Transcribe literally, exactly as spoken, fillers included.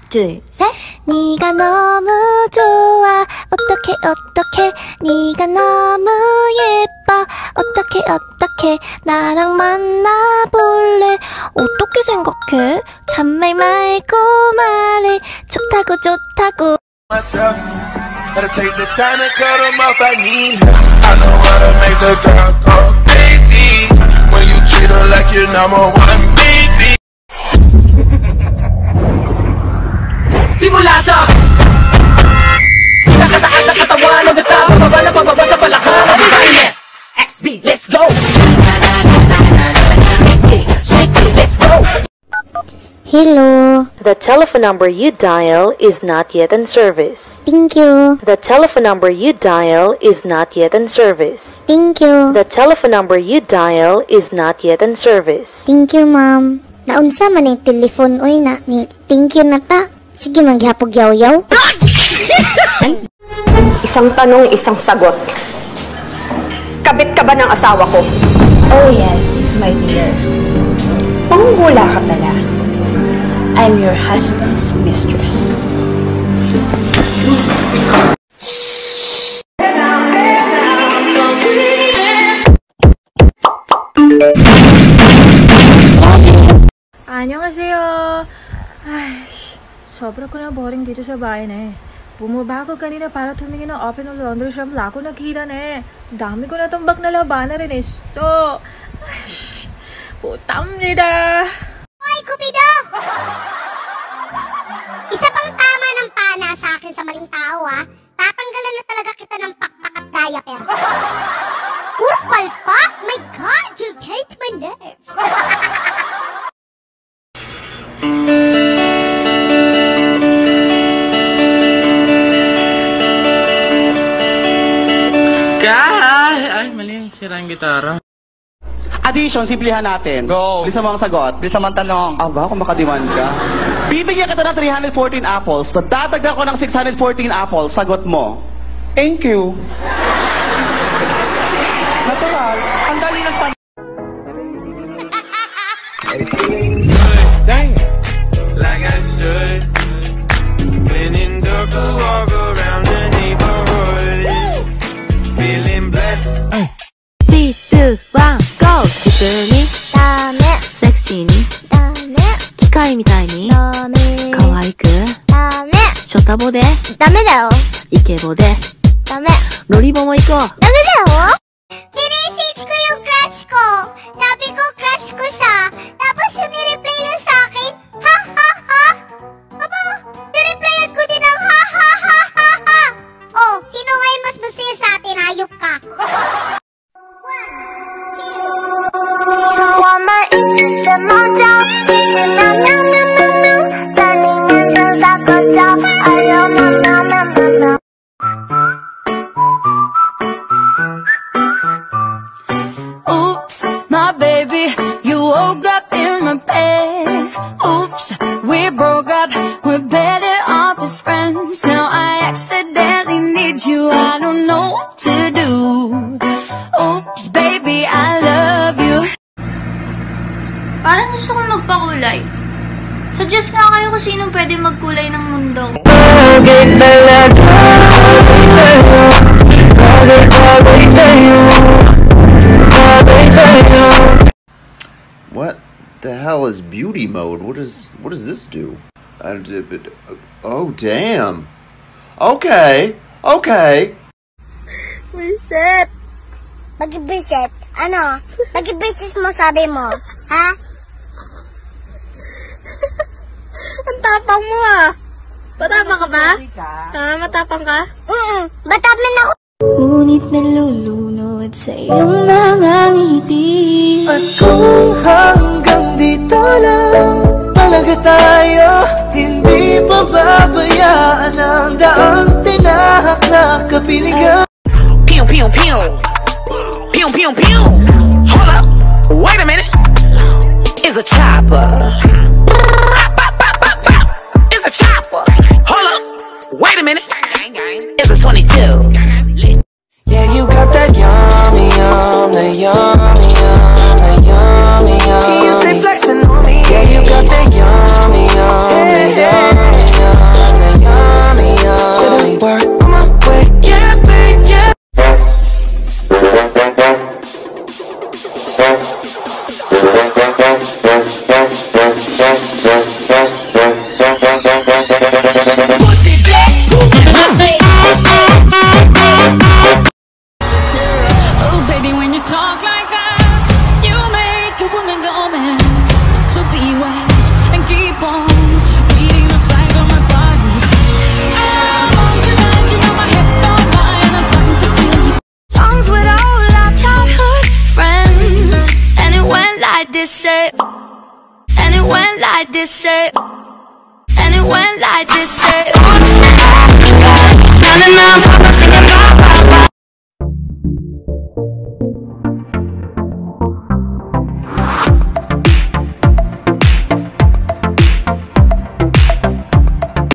둘, 셋. 네가 너무 좋아. 어떡해 어떡해. 네가 너무 예뻐. 어떡해 어떡해. 나랑 만나볼래. 어떻게 생각해? 잔말 말고 말해. 좋다고 좋다고. Gotta take the time to cut them off, I need her. I know how to make the girl go crazy. When you treat her like your number one baby. Simula sa nakataas na katawan hanggang sa pababa na pababa sa balakang X B, let's go! Shake it, shake it, let's go! Hello. The telephone number you dial is not yet in service. Thank you. The telephone number you dial is not yet in service. Thank you. The telephone number you dial is not yet in service. Thank you, ma'am. Naunsa man yung telephone oy na ni thank you na ta. Sige manghapog yaw-yaw. Isang tanong, isang sagot. Kabit ka ba ng asawa ko? Oh yes, my dear. Panghula ka pala. I'm your husband's mistress. 안녕하세요. Ay, sobra ko na boring dito sa bahay na eh. Bumaba ako kanina para tumingin ng open ng laundry shop. Wala ko nakita na eh. Dami ko na tumbak na labanan rin eh. So, ay, putamnida. Hoy, Cupido! Isa pang tama ng pana sa akin sa maling tao, ha? Tatanggalan na talaga kita ng pakpak at diaper. Puro palpak! My God, you hate my nerves! Kay! Ay, mali. Sira yung gitara. Addition, simplihan natin. Go! Bilisan mo ang sagot. Bilisan mo ang tanong. Aba, kung makadiman ka. Bibigyan kita ng three hundred fourteen apples. Dadagdag ko ng six hundred fourteen apples. Sagot mo. Thank you. Natural. Ang dali ng pan... Dang. Like I should. When in circle, walk around the neighborhood. Feeling blessed. three, two, one, go! 普通にダメ。 セクシーにダメ。 機械みたいにダメ。 可愛くダメ。 ショタボでダメだよ。 イケボでダメ。 ロリボも行こう。 ダメだよ。 Pinisage ko yung crush ko. Sabi ko crush ko siya. Tapos yung nireply lang sa akin, ha ha ha. Aba, nireplyan ko din ang ha ha ha ha ha. Oh, sino ngayon mas masaya sa atin? Hayop ka. Oops, my baby, you woke up in my bed. Oops, we broke up, we're better off as friends. Now I accidentally need you, I don't know what to do. Oops, baby, I love you. Parang gusto kong magpakulay. Suggest nga kayo kung sinong pwede magkulay ng mundo. What the hell is beauty mode? What is what does this do? I, it, oh damn. Okay. Okay. Reset. Mag-reset? Ano? Mag-reset mo sabi mo? Ha? Ang tapang mo ah. Matapang ka ba? Ha? Matapang ka? Mm-mm. Batapin ako. Ngunit nalulunod sa iyong mga ngiti. At kung hanggang dito lang talaga tayo, hindi pa babayaan ang daang tinahak na kapiligan. Pew, pew, pew. Pew, pew, pew. Hold up. Wait a minute. It's a chopper. It's a chopper. Hold up. Wait a minute. It's a twenty-two. Yeah, you got that yummy, yum, the yummy, yum, the yummy, yum. You stay flexing on me. Yeah, you got that yummy, yum, the yummy, yum. this, say. And it went like this, say. And it went like this, say. Oops, na na na, papa, sing